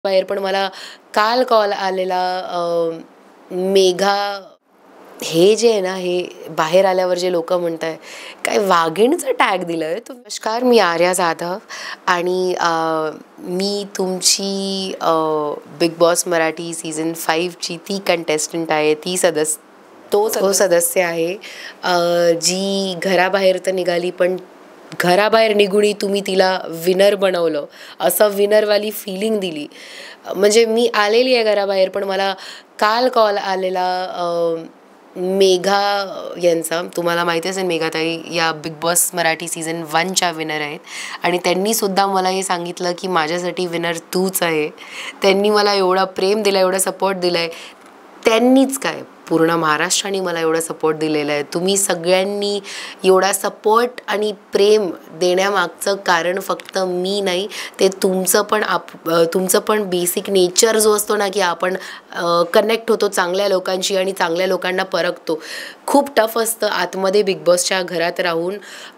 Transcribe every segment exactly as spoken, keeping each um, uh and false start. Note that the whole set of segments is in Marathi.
बाहेर पण मला काल कॉल आलेला अ, मेघा हे जे आहे ना, हे बाहेर आल्यावर जे लोकं म्हणताय, काय वाघीणचा टॅग दिलाय तुम्ही. नमस्कार, मी आर्या जाधव आणि अ, मी तुमची अ, बिग बॉस मराठी सीझन फाईव्हची ती कंटेस्टंट आहे, ती सदस्य तो तो सदस्य आहे अ, जी घराबाहेर तर निघाली, पण घराबाहेर निघूनही तुम्ही तिला विनर बनवलं, असं विनरवाली फीलिंग दिली. म्हणजे मी आलेली आहे घराबाहेर, पण मला काल कॉल आलेला अ, मेघा यांचा. तुम्हाला माहिती असेल मेघाताई या बिग बॉस मराठी सीझन वनच्या विनर आहेत आणि त्यांनीसुद्धा मला हे सांगितलं की माझ्यासाठी विनर तूच आहे. त्यांनी मला एवढं प्रेम दिलं, एवढा सपोर्ट दिला आहे. त्यांनीच काय, पूर्ण महाराष्ट्राने मला एवढा सपोर्ट दिलेला आहे. तुम्ही सगळ्यांनी एवढा सपोर्ट आणि प्रेम देण्यामागचं कारण फक्त मी नाही, ते तुमचं पण आप तुमचं पण बेसिक नेचर जो असतो ना, की आपण कनेक्ट होतो चांगल्या लोकांशी आणि चांगल्या लोकांना परखतो. खूप टफ असतं आतमध्ये बिग बॉसच्या घरात राहून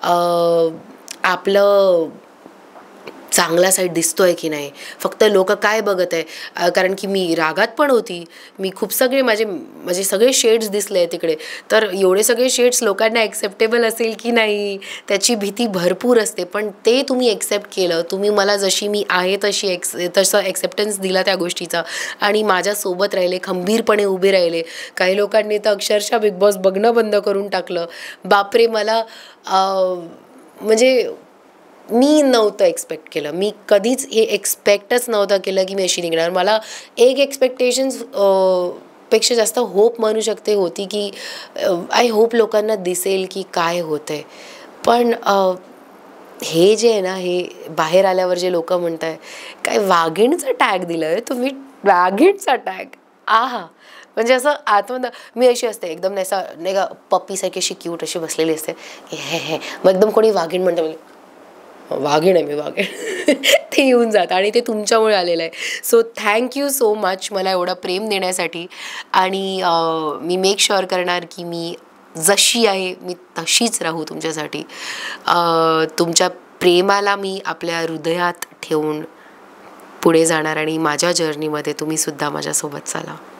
आपलं चांगला साईड दिसतोय की नाही, फक्त लोकं काय बघत आहे. कारण की मी रागात पण होती. मी खूप सगळे माझे माझे सगळे शेड्स दिसले तिकडे. तर एवढे सगळे शेड्स लोकांना ॲक्सेप्टेबल असेल की नाही, त्याची भीती भरपूर असते. पण ते तुम्ही ॲक्सेप्ट केलं. तुम्ही मला जशी मी आहे तशी एक्स तसं ॲक्सेप्टन्स दिला त्या गोष्टीचा आणि माझ्यासोबत राहिले, खंबीरपणे उभे राहिले. काही लोकांनी तर अक्षरशः बिग बॉस बघणं बंद करून टाकलं. बापरे! मला म्हणजे मी नव्हतं एक्सपेक्ट केलं. मी कधीच हे एक्सपेक्टच नव्हतं केलं की मी अशी निघणार. मला एक एक्सपेक्टेशन्स पेक्षा जास्त होप म्हणू शकते होती की आय होप लोकांना दिसेल की काय होतंय. पण हे जे आहे ना, हे बाहेर आल्यावर जे लोकं म्हणताय, काय वाघीणचा टॅग दिलाय तुम्ही. वाघीणचा टॅग. आहा! म्हणजे असं आतमध्ये मी अशी असते एकदम नाही असं नाही का पप्पीसारखी अशी क्यूट अशी बसलेली असते. हे हे मग एकदम कोणी वाघीण म्हणतं म्हणजे वाघीण आहे मी, वाघीण. ते येऊन जातं आणि ते तुमच्यामुळे आलेलं आहे. So thank you so much मला एवढं प्रेम देण्यासाठी आणि मी मेक शुअर करणार की मी जशी आहे मी तशीच राहू तुमच्यासाठी. तुमच्या प्रेमाला मी आपल्या हृदयात ठेवून पुढे जाणार आणि माझ्या जर्नीमध्ये तुम्हीसुद्धा माझ्यासोबत चाला.